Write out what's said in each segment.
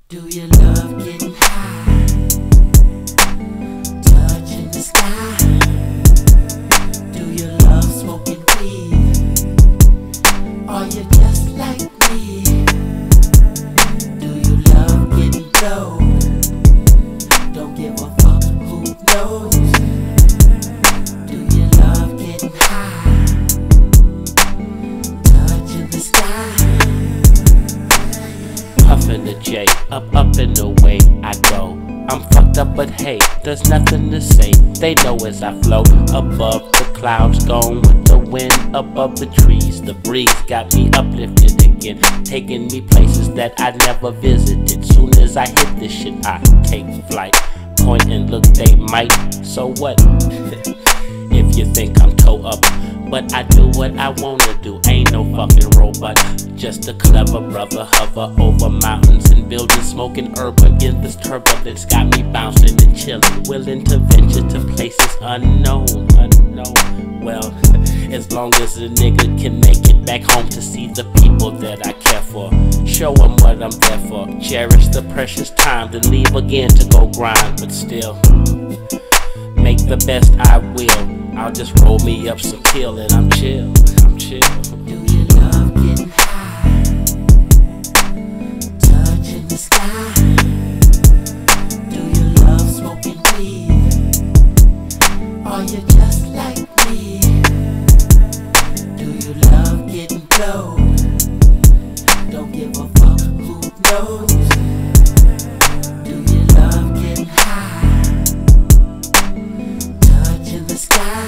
Do you love getting high, touching the sky? Do you love smoking weed? Are you just like me? Do you love getting low? Don't give a fuck who knows. Do you love getting high, touching the sky? Puffin' the J, up and away I go. I'm fucked up, but hey, there's nothing to say. They know as I float above the clouds, going with the wind above the trees. The breeze got me uplifted again, taking me places that I never visited. Soon as I hit this shit, I take flight. Point and look, they might. So what? If you think I'm toe up, but I do what I wanna do. Ain't no fucking robot, just a clever brother. Hover over mountains and buildings, smoking herb against this turbulence. Got me bouncing and chilling, willing to venture to places unknown. Well, as long as a nigga can make it back home to see the people that I care for, show them what I'm there for. Cherish the precious time, then leave again to go grind. But still, make the best I will. I'll just roll me up some kill and I'm chill. Do you love getting high, touching the sky? Do you love smoking weed? Are you just like me? Do you love getting blow? Don't give a fuck who knows. Do you love getting high, touching the sky?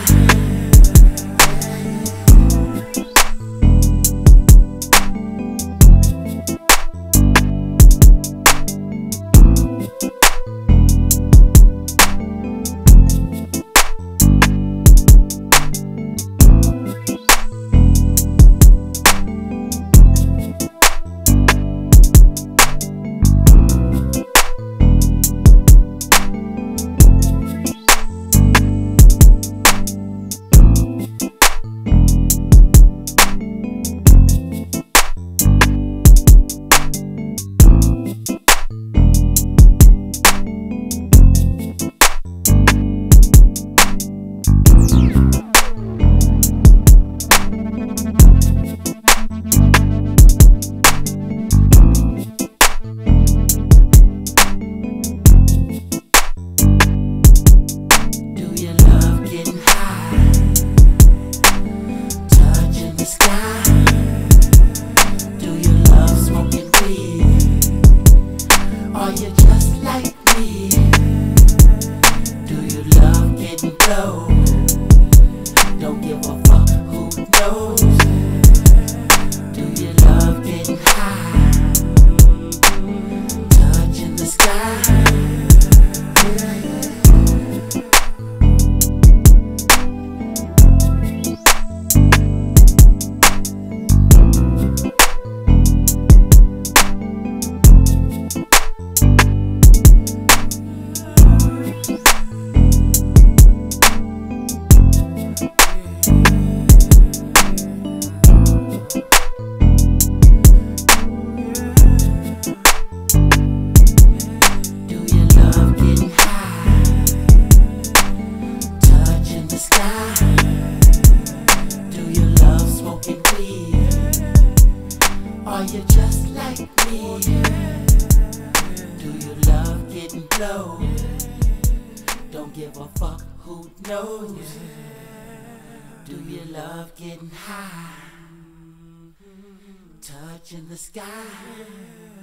Are you just like me? Do you love getting low? Don't give a fuck who knows. Do you love getting high, touching the sky? Are you just like me? Do you love getting blow? Don't give a fuck who knows. Do you love getting high, touching the sky?